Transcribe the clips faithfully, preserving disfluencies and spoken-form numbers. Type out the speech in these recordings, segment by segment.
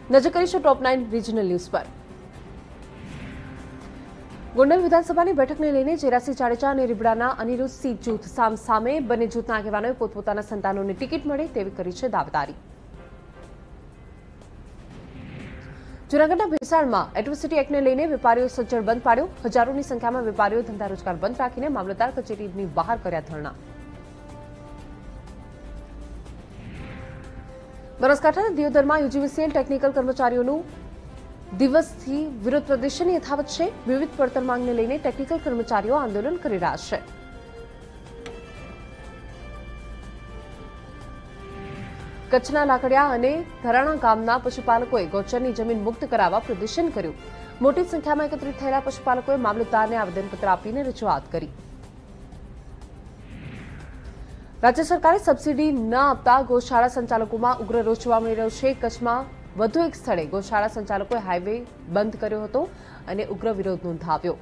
નજર કરીશું ટોપ nine regional news પર। ગોંડલ વિધાનસભાની બેઠકને લઈને જેરાસી જાડેજા અને રીબડાના અનિરુદ્ધસિંહ જૂથ સામ સામે બંને જૂથના આગેવાનોએ પોતપોતાના સંતાનોને ટિકિટ મળે તેવી કરી છે દાવેદારી। જૂનાગઢના ભેસાણમાં એટ્રોસિટી એક્ટને લઈને વેપારીઓ સજ્જડ બંધ પાડ્યો। હજારોની સંખ્યામાં વેપારીઓ ધંધા રોજગાર બંધ રાખીને મામલતદાર કચેરીની બહાર કર્યા ધરણા। બનાસકાંઠાના દિયોદરમાં યુજીવીસીએલ ટેકનિકલ કર્મચારીઓનું દિવસથી વિરોધ પ્રદર્શન યથાવત છે। વિવિધ પડતર માંગને લઈને ટેકનિકલ કર્મચારીઓ આંદોલન કરી રહ્યા છે। કચ્છના લાકડિયા અને ધરાણા ગામના પશુપાલકોએ ગૌચરની જમીન મુક્ત કરાવવા પ્રદર્શન કર્યું। મોટી સંખ્યામાં એકત્રિત થયેલા પશુપાલકોએ મામલતદારને આવેદનપત્ર આપીને રજૂઆત કરી। રાજ્ય સરકારે સબસિડી ન આપતા ગૌશાળા સંચાલકોમાં ઉગ્ર રોષ જોવા મળી રહ્યો છે। કચ્છમાં વધુ એક સ્થળે ગૌશાળા સંચાલકોએ હાઈવે બંધ કર્યો હતો અને ઉગ્ર વિરોધ નોંધાવ્યો।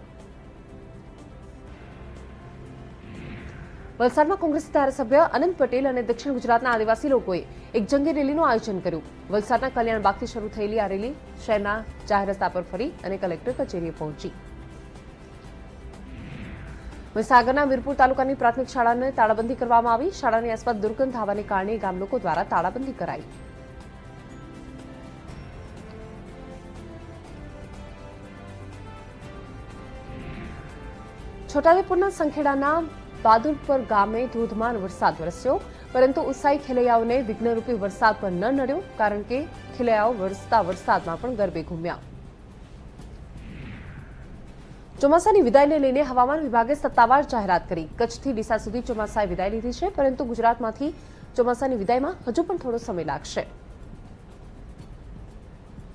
વલસાડમાં કોંગ્રેસ ધારાસભ્ય અનંત પટેલ અને દક્ષિણ ગુજરાતના આદિવાસી લોકોએ એક જંગી રેલીનું આયોજન કર્યું। વલસાડના કલ્યાણબાગથી શરૂ થયેલી આ રેલી શહેરના જાહેર રસ્તા પર ફરી અને કલેક્ટર કચેરીએ પહોંચી। મહીસાગરના વીરપુર તાલુકાની પ્રાથમિક શાળાને તાળાબંધી કરવામાં આવી। શાળાની આસપાસ દુર્ગંધ આવવાને કારણે ગામ લોકો દ્વારા તાળાબંધી કરાઈ। છોટાઉદેપુરના સંખેડાના બહાદુરપર ગામે ધોધમાર વરસાદ વરસ્યો, પરંતુ ઉત્સાહી ખેલૈયાઓને વિઘ્નરૂપી વરસાદ પર ન નડ્યો, કારણ કે ખેલૈયાઓ વરસતા વરસાદમાં પણ ગરબે ઘૂમ્યા। ચોમાસાની વિદાયને લઈને હવામાન વિભાગે સત્તાવાર જાહેરાત કરી। કચ્છથી ડીસા સુધી ચોમાસાએ વિદાય લીધી છે, પરંતુ ગુજરાતમાંથી ચોમાસાની વિદાયમાં હજુ પણ થોડો સમય લાગશે।